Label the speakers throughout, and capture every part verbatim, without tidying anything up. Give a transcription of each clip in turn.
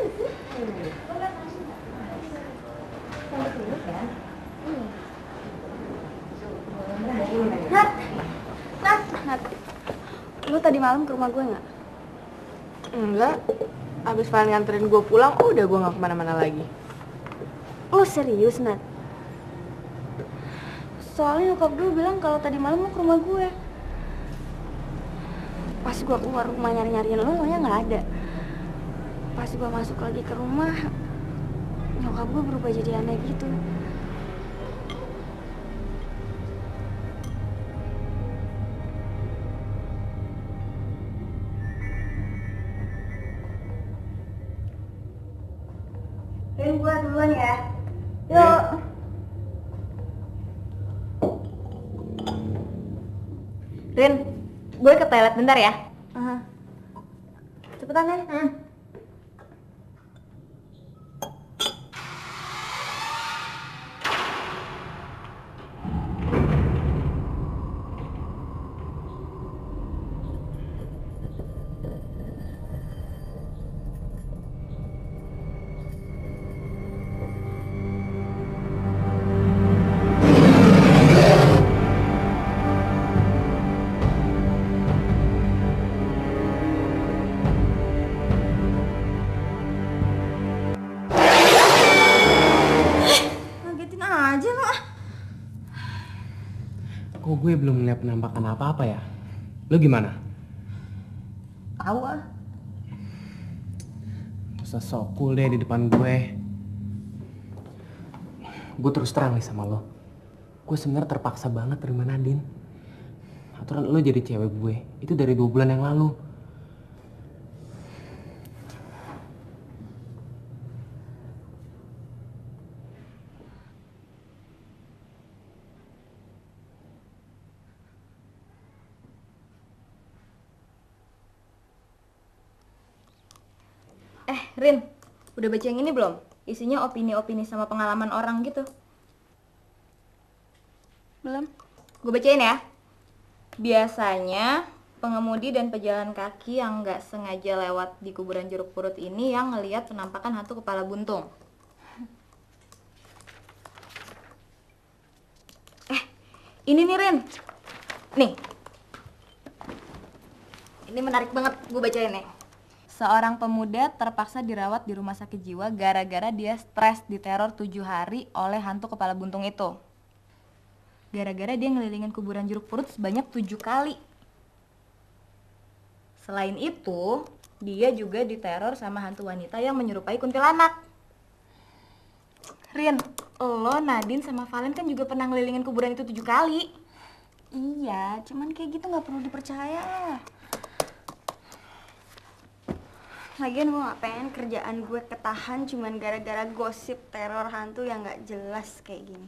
Speaker 1: Nat, Nat, Nat, lu tadi malam ke rumah gue nggak?
Speaker 2: Enggak, abis Valen nganterin gue pulang, oh udah gue nggak kemana-mana lagi.
Speaker 1: Lu serius, Nat? Soalnya nyokap gue bilang kalau tadi malam mau ke rumah gue. Pas gue keluar rumah nyari-nyariin lu, lo nya nggak ada. Pas gue masuk lagi ke rumah, nyokap gue berubah jadi aneh gitu. Rin, gue duluan ya. Yuk.
Speaker 2: Rin, gue ke toilet bentar ya.
Speaker 1: Uh-huh. Cepetan ya.
Speaker 2: Hmm.
Speaker 3: Kok gue belum ngeliat penampakan apa-apa ya? Lo gimana?
Speaker 1: Tahu ah.
Speaker 3: Gak usah sok cool deh di depan gue. Gue terus terang nih sama lo. Gue sebenarnya terpaksa banget terima Nadine. Aturan lo jadi cewek gue itu dari dua bulan yang lalu.
Speaker 2: Eh, Rin, udah baca yang ini belum? Isinya opini-opini sama pengalaman orang gitu.
Speaker 1: Belum?
Speaker 2: Gue bacain ya. Biasanya pengemudi dan pejalan kaki yang nggak sengaja lewat di kuburan jeruk purut ini yang ngelihat penampakan hantu kepala buntung. Eh, ini nih Rin. Nih. Ini menarik banget, gue bacain ya. Seorang pemuda terpaksa dirawat di rumah sakit jiwa gara-gara dia stres diteror tujuh hari oleh hantu kepala buntung itu. Gara-gara dia ngelilingin kuburan jeruk purut sebanyak tujuh kali. Selain itu, dia juga diteror sama hantu wanita yang menyerupai kuntilanak. Rin, lo, Nadine, sama Valen kan juga pernah ngelilingin kuburan itu tujuh kali.
Speaker 1: Iya, cuman kayak gitu nggak perlu dipercaya lah. Lagian gue gak pengen kerjaan gue ketahan cuman gara-gara gosip teror hantu yang gak jelas kayak gini.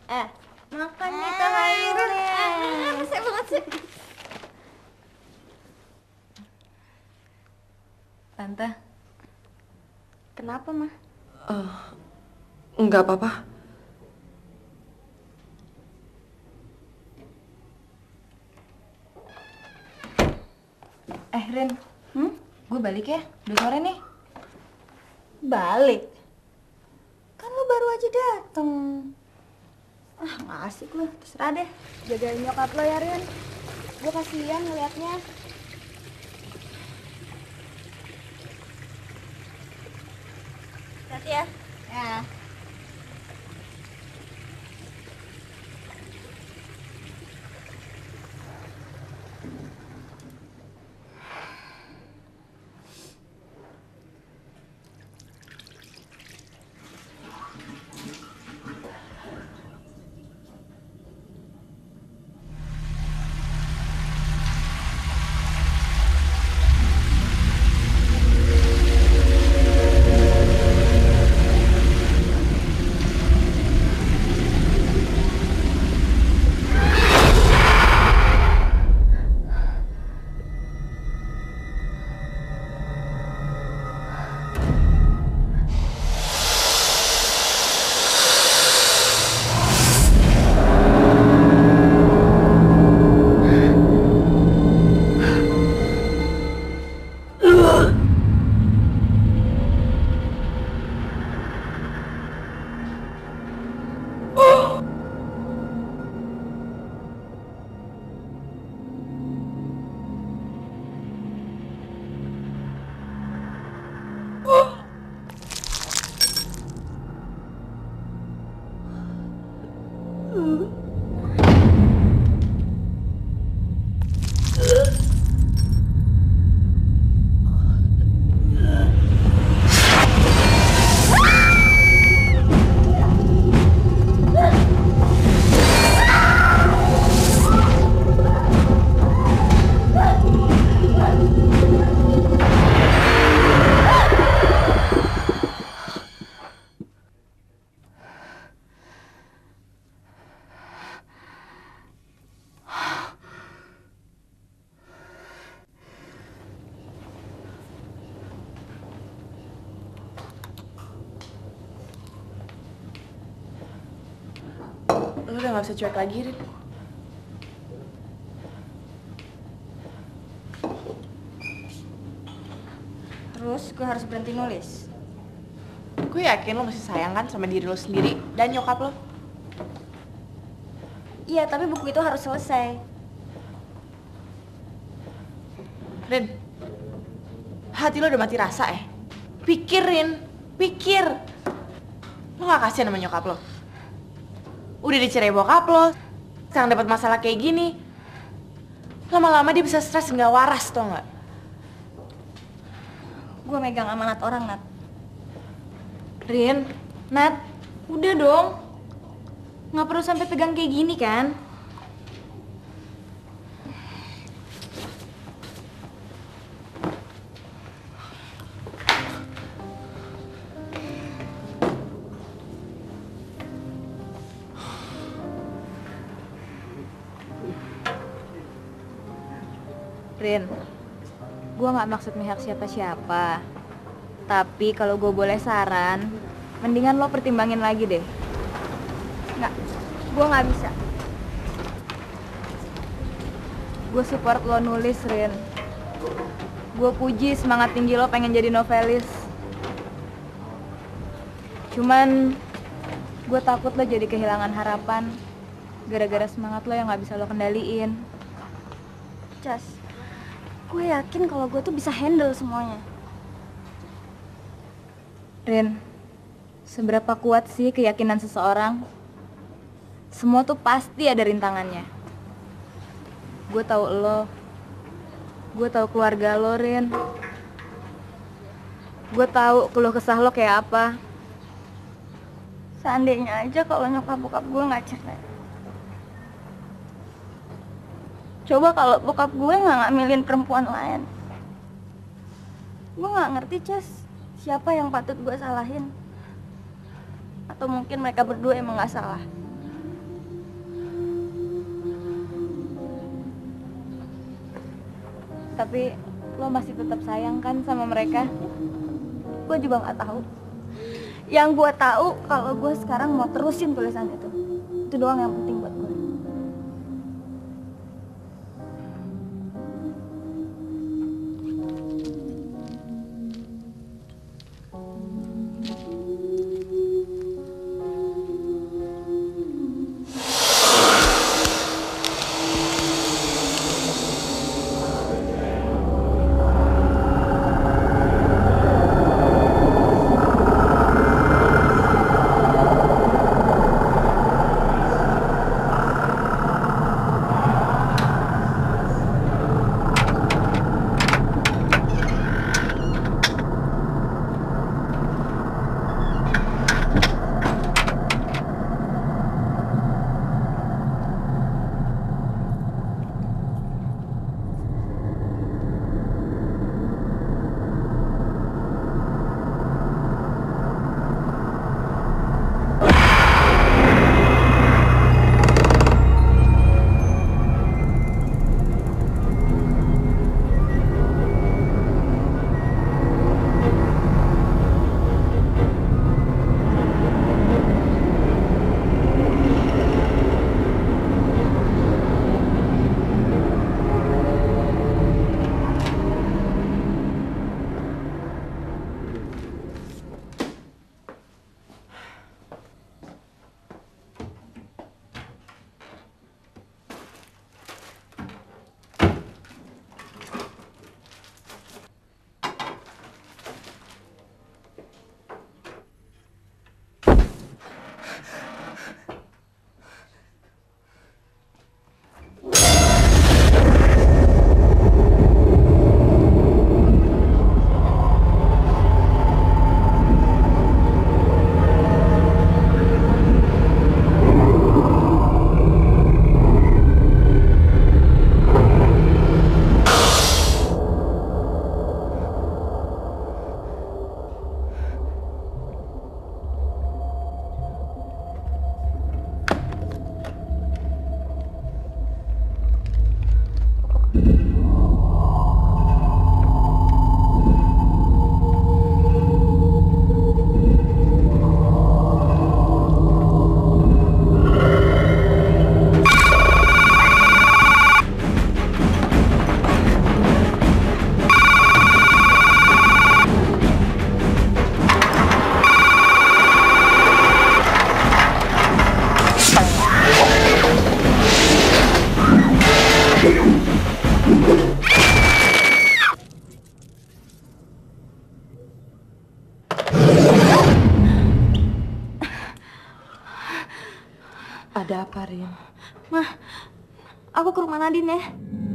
Speaker 1: Eh, makan nih Teh Hairun. Ah, resep banget sih.
Speaker 2: Tante.
Speaker 1: Kenapa, Mah?
Speaker 4: Uh, enggak apa-apa.
Speaker 2: Eh, Rin.
Speaker 1: Hmm?
Speaker 2: Gue balik ya. Udah sore nih.
Speaker 1: Balik? Kan lu baru aja dateng. Ah, nggak asik lu. Terserah deh. Jagain nyokap lo ya, Rin. Gue kasihan ngeliatnya. Hati ya. Ya.
Speaker 4: Lu udah gak bisa cuek lagi, Rin.
Speaker 1: Terus gue harus berhenti nulis.
Speaker 4: Gue yakin lo masih sayang kan sama diri lo sendiri dan nyokap lo.
Speaker 1: Iya, tapi buku itu harus selesai.
Speaker 4: Rin, hati lo udah mati rasa ya? Pikir, Rin. Pikir. Lo gak kasihan sama nyokap lo? Udah dicerai bokap lo, sekarang dapat masalah kayak gini. Lama-lama dia bisa stres nggak waras, tau nggak?
Speaker 1: Gue megang amanat orang, Nat.
Speaker 2: Rin, Nat, udah dong. Nggak perlu sampai tegang kayak gini kan? Rin, gue nggak maksud mihak siapa-siapa. Tapi kalau gue boleh saran, mendingan lo pertimbangin lagi deh.
Speaker 1: Nggak, gue nggak bisa.
Speaker 2: Gue support lo nulis, Rin. Gue puji semangat tinggi lo pengen jadi novelis. Cuman, gue takut lo jadi kehilangan harapan gara-gara semangat lo yang nggak bisa lo kendaliin.
Speaker 1: Cas, gue yakin kalau gue tuh bisa handle semuanya.
Speaker 2: Rin, seberapa kuat sih keyakinan seseorang? Semua tuh pasti ada rintangannya. Gue tahu lo, gue tahu keluarga lo, Rin. Gue tahu keluh kesah lo kayak apa.
Speaker 1: Seandainya aja kalau nyokap bokap gue nggak cerai. Coba kalau bokap gue nggak ngambilin perempuan lain. Gue nggak ngerti, Cas, siapa yang patut gue salahin. Atau mungkin mereka berdua emang nggak salah.
Speaker 2: Tapi lo masih tetap sayang kan sama mereka?
Speaker 1: Gue juga nggak tahu. Yang gue tahu kalau gue sekarang mau terusin tulisan itu. Itu doang yang penting buat gue.
Speaker 4: Ada apa, Rin?
Speaker 1: Mah, aku ke rumah Nadine ya.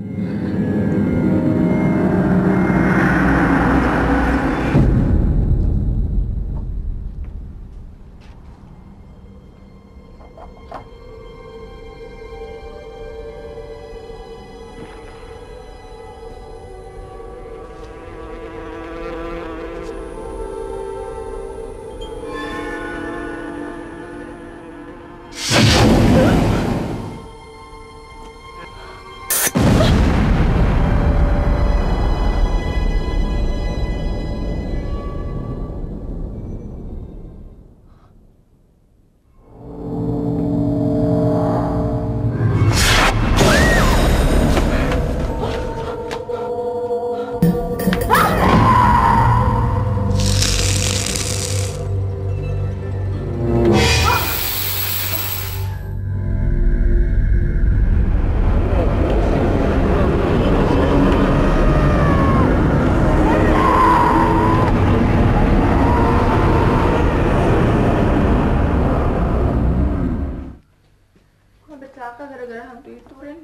Speaker 4: Celaka gara-gara hantu itu, Rin.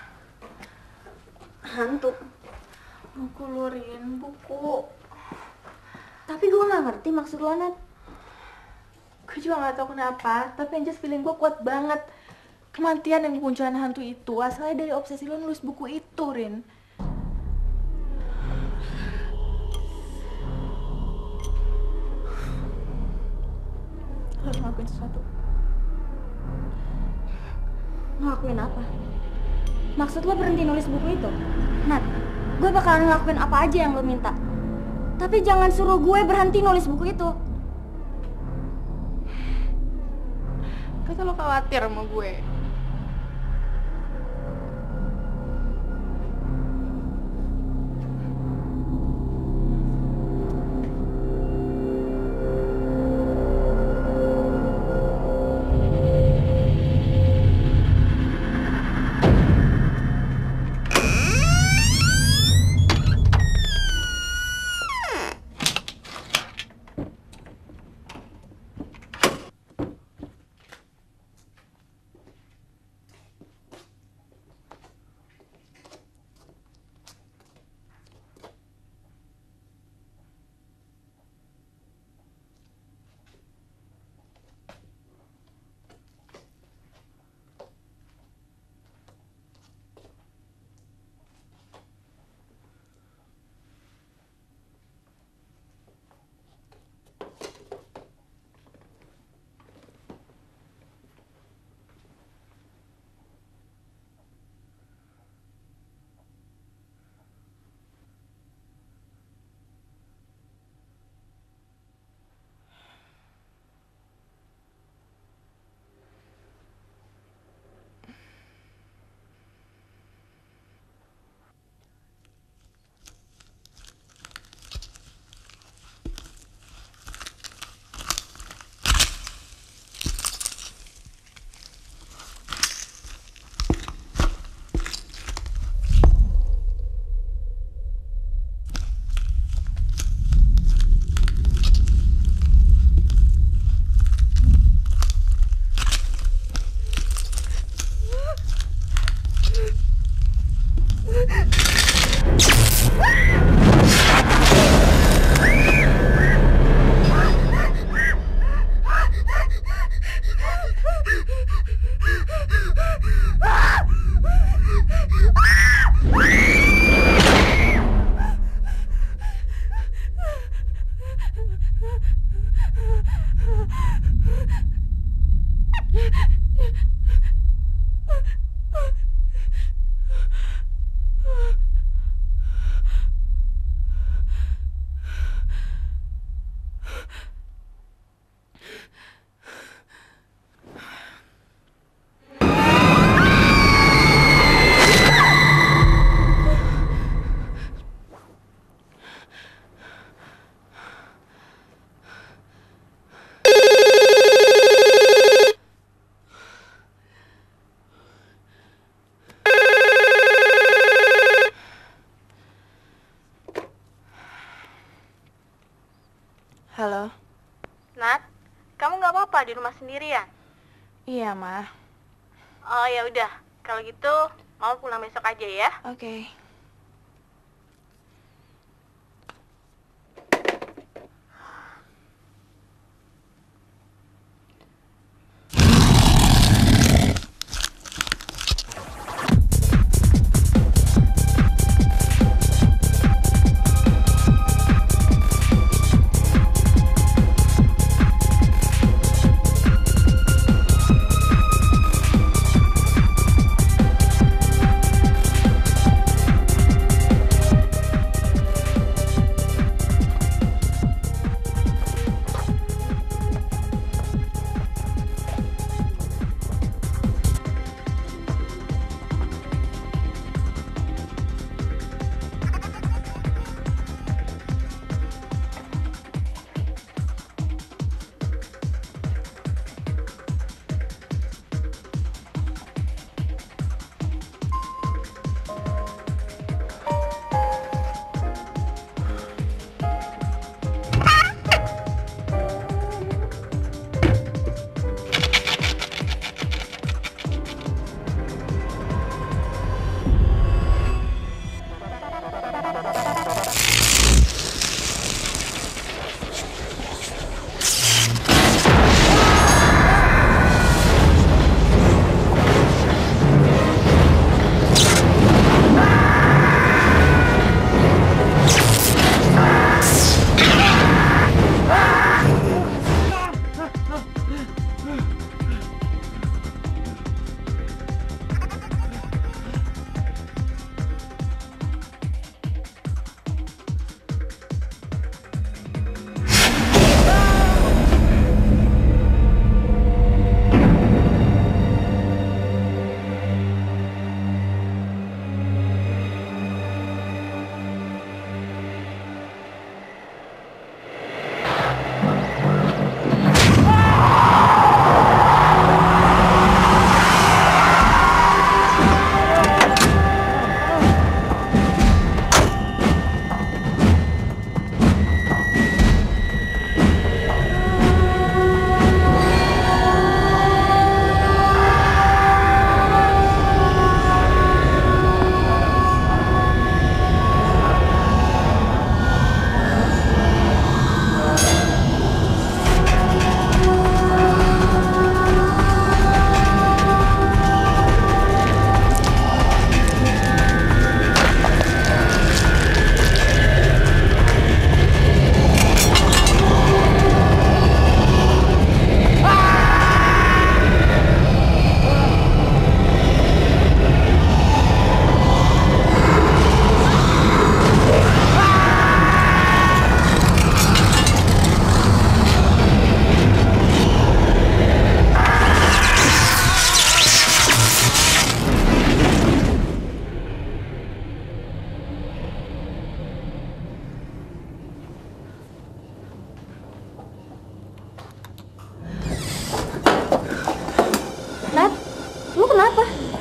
Speaker 1: Hantu.
Speaker 4: Buku lu, Rin, buku.
Speaker 1: Tapi gue nggak ngerti maksud lo, Nat.
Speaker 4: Gue juga gak tahu kenapa, tapi yang just feeling gue kuat banget. Kematian yang kemunculan hantu itu asalnya dari obsesi lo nulis buku itu, Rin. Lo harus ngelakuin sesuatu.
Speaker 1: Ngelakuin apa? Maksud lo berhenti nulis buku itu? Nat, gue bakalan ngelakuin apa aja yang lo minta. Tapi jangan suruh gue berhenti nulis buku itu.
Speaker 4: Kata lo khawatir sama gue. Halo.
Speaker 5: Nat, kamu nggak apa-apa di rumah sendirian?
Speaker 4: Iya, Ma.
Speaker 5: Oh ya udah, kalau gitu mau pulang besok aja ya.
Speaker 4: Oke.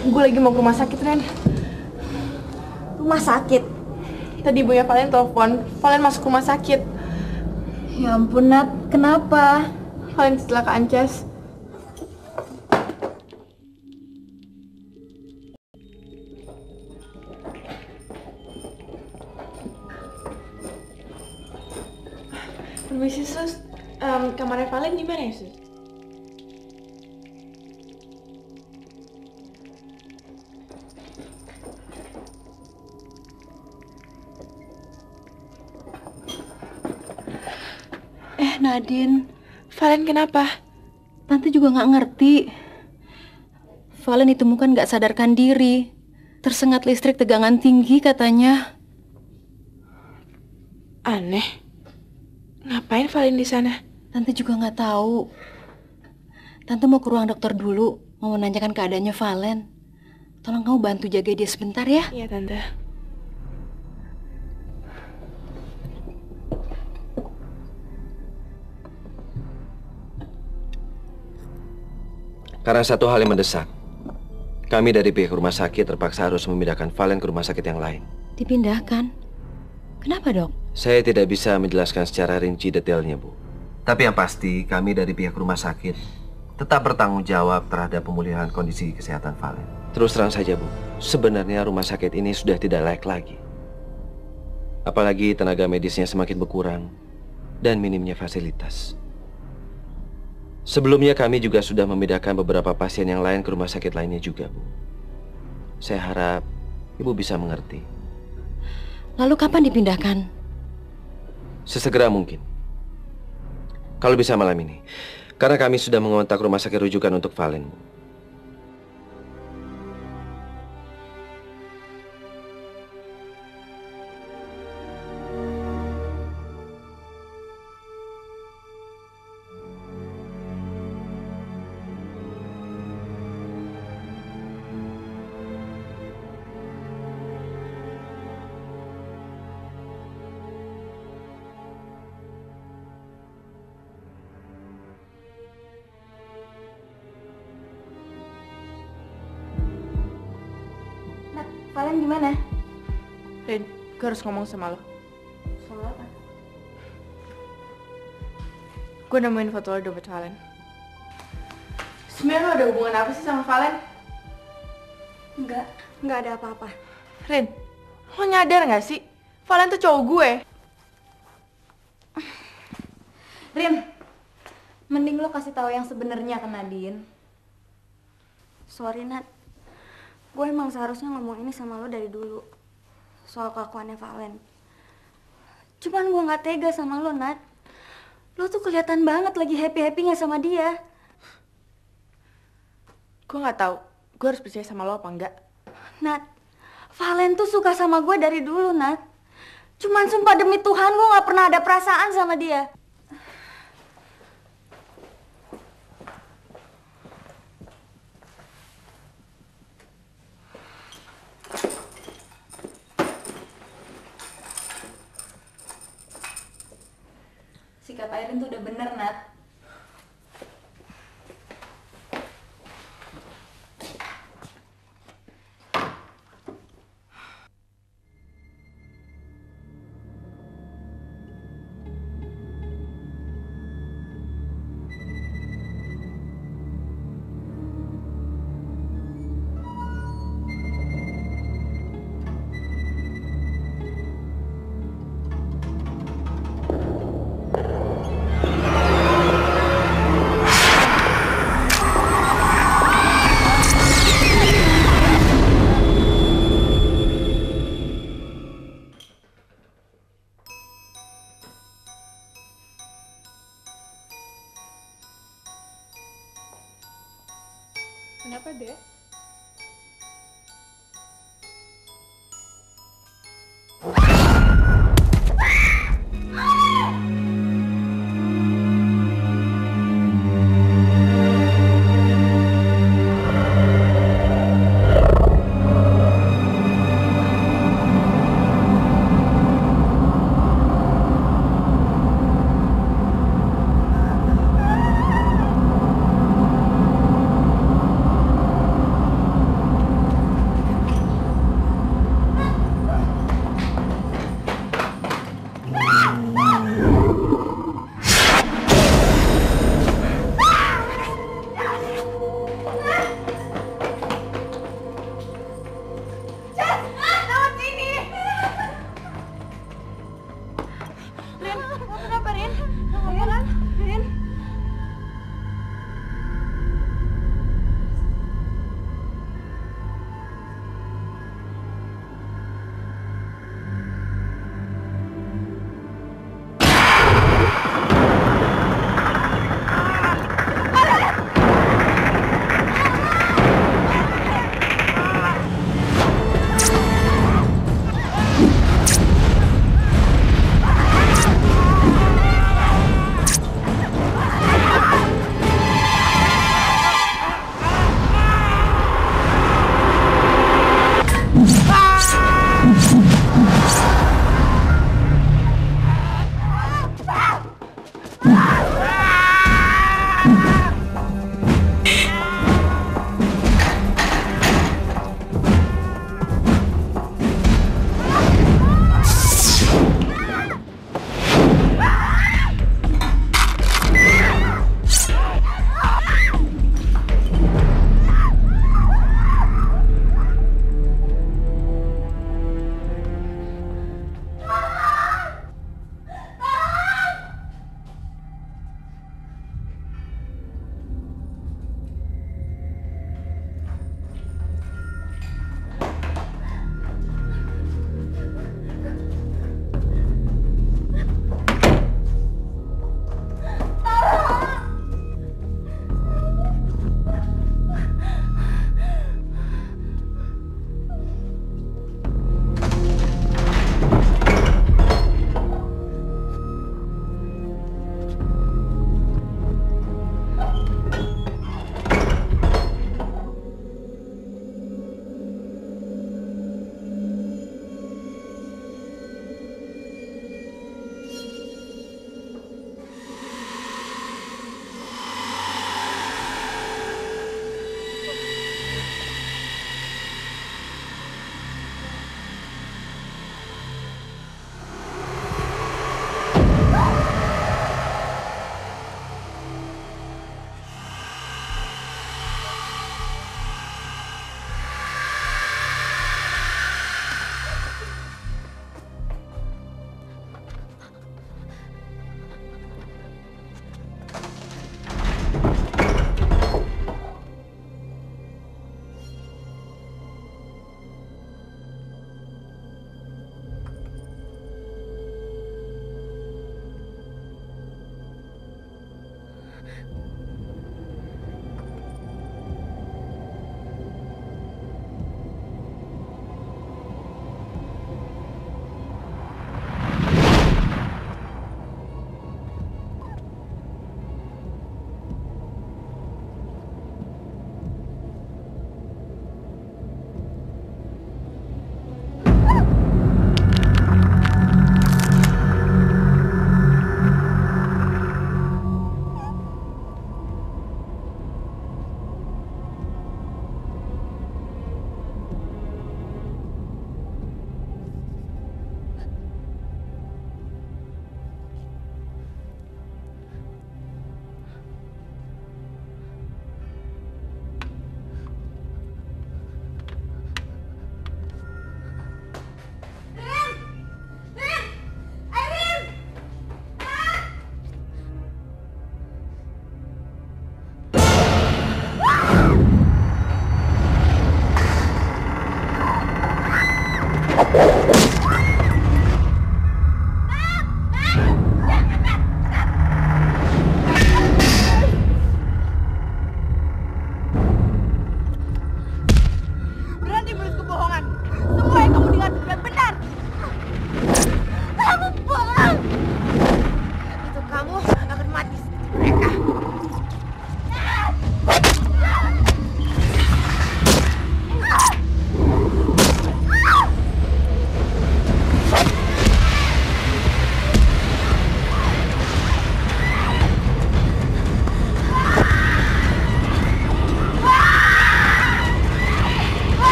Speaker 4: Gue lagi mau ke rumah sakit, Ren.
Speaker 1: Rumah sakit?
Speaker 4: Tadi ibunya Valen telepon, Valen masuk rumah sakit.
Speaker 2: Ya ampun, Nat. Kenapa?
Speaker 4: Valen kecelakaan, Ces. Permisi, Sus. Um, kamarnya Valen di mana ya, Sus?
Speaker 6: Eh, Nadine.
Speaker 4: Valen kenapa?
Speaker 6: Tante juga nggak ngerti. Valen ditemukan nggak sadarkan diri. Tersengat listrik tegangan tinggi katanya.
Speaker 4: Aneh. Ngapain Valen di sana?
Speaker 6: Tante juga nggak tahu. Tante mau ke ruang dokter dulu, mau menanyakan keadaannya Valen. Tolong kamu bantu jaga dia sebentar ya.
Speaker 4: Iya, Tante.
Speaker 7: Karena satu hal yang mendesak, kami dari pihak rumah sakit terpaksa harus memindahkan Valen ke rumah sakit yang lain.
Speaker 6: Dipindahkan? Kenapa, Dok?
Speaker 7: Saya tidak bisa menjelaskan secara rinci detailnya, Bu. Tapi yang pasti, kami dari pihak rumah sakit tetap bertanggung jawab terhadap pemulihan kondisi kesehatan Valen. Terus terang saja, Bu, sebenarnya rumah sakit ini sudah tidak layak lagi. Apalagi tenaga medisnya semakin berkurang dan minimnya fasilitas. Sebelumnya kami juga sudah memindahkan beberapa pasien yang lain ke rumah sakit lainnya juga, Bu. Saya harap Ibu bisa mengerti.
Speaker 6: Lalu kapan dipindahkan?
Speaker 7: Sesegera mungkin. Kalau bisa malam ini. Karena kami sudah mengontak rumah sakit rujukan untuk Valen, Bu.
Speaker 2: Nat, Valen gimana?
Speaker 4: Ren, gue harus ngomong sama lo.
Speaker 2: Soal apa?
Speaker 4: Gue nemuin foto lo dompet Valen. Sebenarnya lo ada hubungan apa sih sama Valen?
Speaker 1: Enggak, enggak ada apa-apa.
Speaker 4: Ren, lo nyadar gak sih? Valen tuh cowok gue.
Speaker 2: Rin, mending lo kasih tahu yang sebenarnya ke Nadine.
Speaker 1: Sorry, Nat. Gue emang seharusnya ngomong ini sama lo dari dulu. Soal kelakuannya Valen. Cuman gue gak tega sama lo, Nat. Lo tuh kelihatan banget lagi happy-happynya sama dia.
Speaker 4: Gue gak tahu, gue harus percaya sama lo apa enggak.
Speaker 1: Nat, Valen tuh suka sama gue dari dulu, Nat. Cuman sumpah demi Tuhan gue gak pernah ada perasaan sama dia.
Speaker 2: Sikap Airin tuh udah bener, Nat.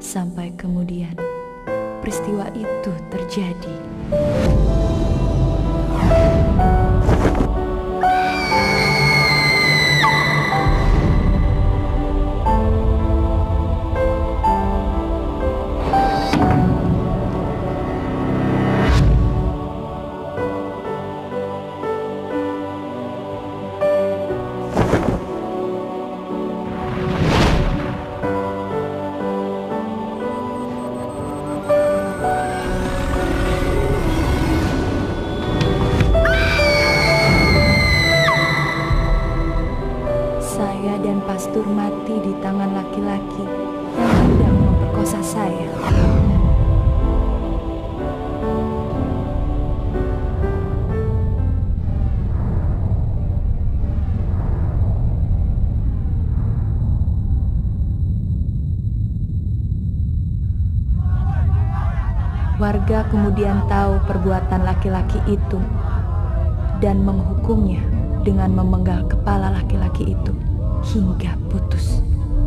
Speaker 6: Sampai kemudian peristiwa itu terjadi. Pastur mati di tangan laki-laki yang hendak memperkosa saya. Warga kemudian tahu perbuatan laki-laki itu dan menghukumnya dengan memenggal kepala laki-laki itu hingga putus.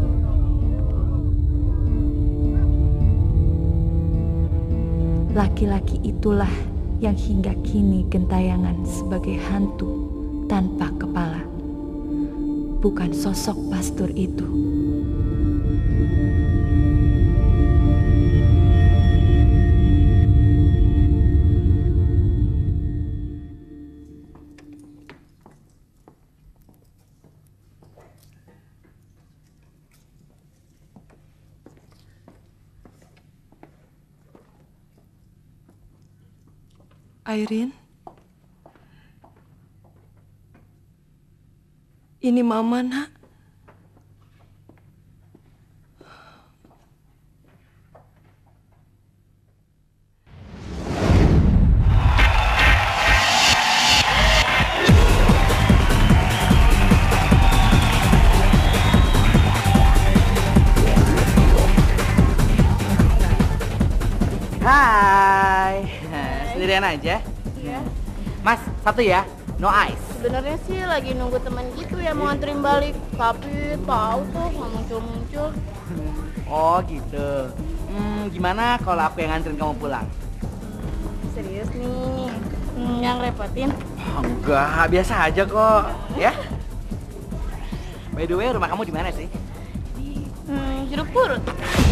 Speaker 6: Laki-laki itulah yang hingga kini gentayangan sebagai hantu tanpa kepala, bukan sosok pastor itu.
Speaker 8: Airin, ini Mama, Nak.
Speaker 9: Hai, sendirian aja?
Speaker 5: Iya.
Speaker 9: Mas, satu ya, no ice.
Speaker 5: Sebenarnya sih lagi nunggu teman gitu ya mau nganterin balik, tapi tahu tuh nggak muncul-muncul.
Speaker 9: Oh gitu. Hmm, gimana kalau aku yang nganterin kamu pulang?
Speaker 5: Serius nih, hmm, yang repotin?
Speaker 9: Oh, enggak, biasa aja kok, ya. By the way, rumah kamu di mana sih?
Speaker 5: Hmm, Jeruk Purut.